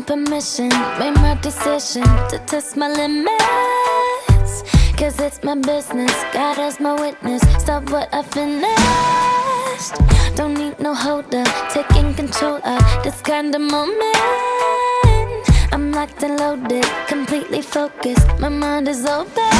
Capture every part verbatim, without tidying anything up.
need permission, made my decision to test my limits. Cause it's my business, God as my witness. Stop what I finished. Don't need no holder, taking control of this kind of moment. I'm locked and loaded, completely focused, my mind is open.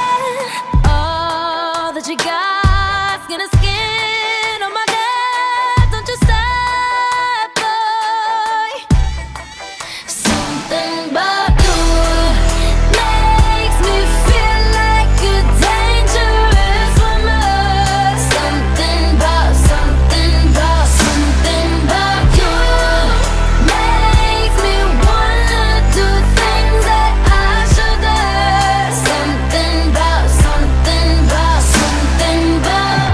All that you got's gonna skin on my neck. Don't you stop, boy. Something about you makes me feel like a dangerous woman. Something about, something about, something about you makes me wanna do things that I shouldn't. Something about, something about, something about.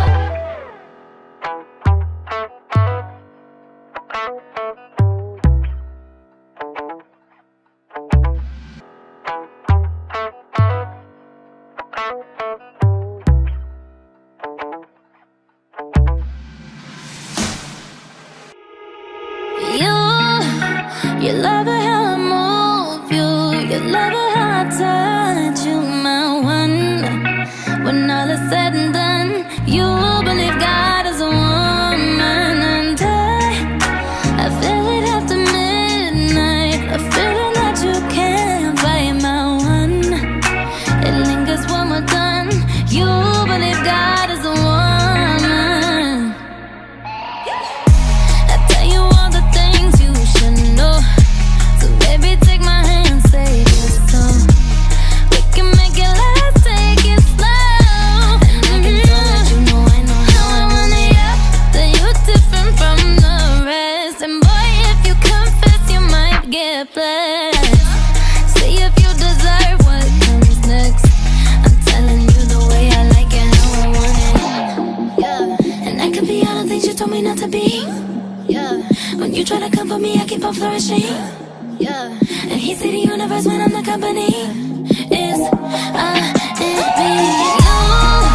You, you love it how I move you. You love it how I touch you, my one. When all is said and done, you believe God is a woman. And I, I feel it after midnight, a feeling that you can't fight, my one. It lingers when we're done. You believe God is a woman. I tell you all the things you should know. So baby, take my hand, save your soul. We can make it last, take it slow. And I can know that you know I know how I want it, yeah. That you're different from the rest. And boy, if you confess, you might get blessed. See if you deserve what comes next. I'm telling you the way I like it, how I want it, yeah. And I could be all the things you told me not to be, yeah. When you try to come for me, I keep on flourishing, yeah. And he see the universe when I'm the company. It's I and me. You